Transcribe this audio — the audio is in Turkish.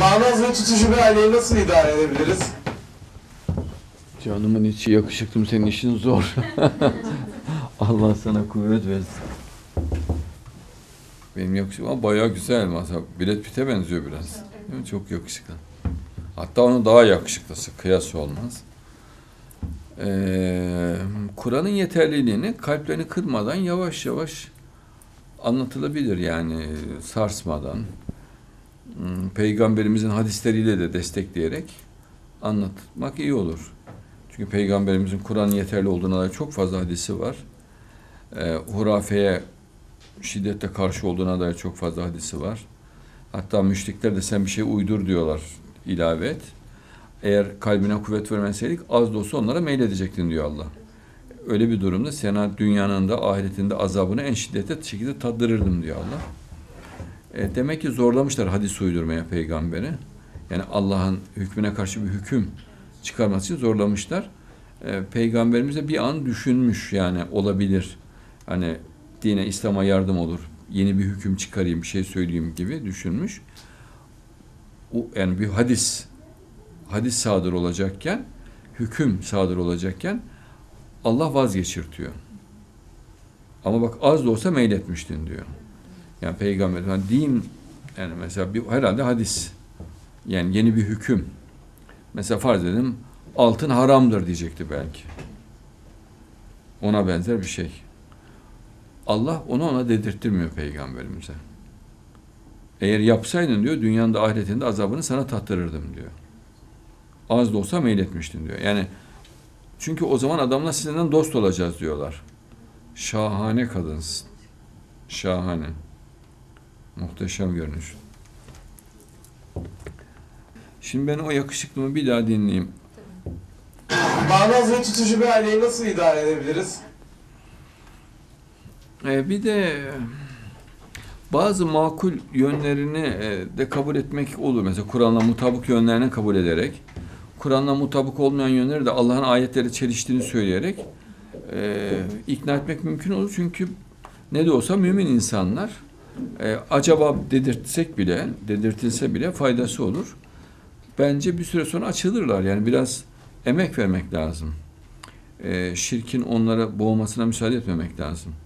Bağnaz ve tutuşu bir aileyi nasıl idare edebiliriz? Canımın içi yakışıklım, senin işin zor. Allah sana kuvvet versin. Benim yakışıklım ama bayağı güzel. Mesela Brad Pitt'e benziyor biraz. Değil mi? Çok yakışıklı. Hatta onun daha yakışıklısı. Kıyas olmaz. Kur'an'ın yeterliliğini kalplerini kırmadan yavaş yavaş anlatılabilir, yani sarsmadan. Peygamberimizin hadisleriyle de destekleyerek anlatmak iyi olur. Çünkü Peygamberimizin Kur'an'ın yeterli olduğuna dair çok fazla hadisi var. Hurafeye şiddetle karşı olduğuna dair çok fazla hadisi var. Hatta müşrikler de sen bir şey uydur diyorlar, ilave et. Eğer kalbine kuvvet vermeseydik az da olsa onlara meyledecektin diyor Allah. Öyle bir durumda sana dünyanın da ahiretinde azabını en şiddetli şekilde tattırırdım diyor Allah. Demek ki zorlamışlar hadis uydurmaya peygamberi. Yani Allah'ın hükmüne karşı bir hüküm çıkarması için zorlamışlar. Peygamberimiz de bir an düşünmüş, yani olabilir. Hani dine, İslam'a yardım olur. Yeni bir hüküm çıkarayım, bir şey söyleyeyim gibi düşünmüş. Yani bir hadis sadır olacakken, hüküm sadır olacakken Allah vazgeçirtiyor. Ama bak az da olsa meyletmiştin diyor. Yani peygamber, yani din, yani mesela herhalde hadis, yani yeni bir hüküm. Mesela farz edelim altın haramdır diyecekti belki. Ona benzer bir şey. Allah ona dedirttirmiyor peygamberimize. Eğer yapsaydın diyor, dünyanın da ahiretinde azabını sana tattırırdım diyor. Az da olsa meyletmiştin diyor. Yani çünkü o zaman adamlar sizinle dost olacağız diyorlar. Şahane kadınsın. Şahane. Muhteşem görünüş. Şimdi ben o yakışıklımı bir daha dinleyeyim. Bağnaz ve tutuşu bir aileyi nasıl idare edebiliriz? Bir de bazı makul yönlerini de kabul etmek olur. Mesela Kur'an'la mutabık yönlerini kabul ederek, Kur'an'la mutabık olmayan yönleri de Allah'ın ayetleri çeliştiğini söyleyerek ikna etmek mümkün olur. Çünkü ne de olsa mümin insanlar, acaba dedirtilse bile faydası olur. Bence bir süre sonra açılırlar. Yani biraz emek vermek lazım. Şirkin onlara boğmasına müsaade etmemek lazım.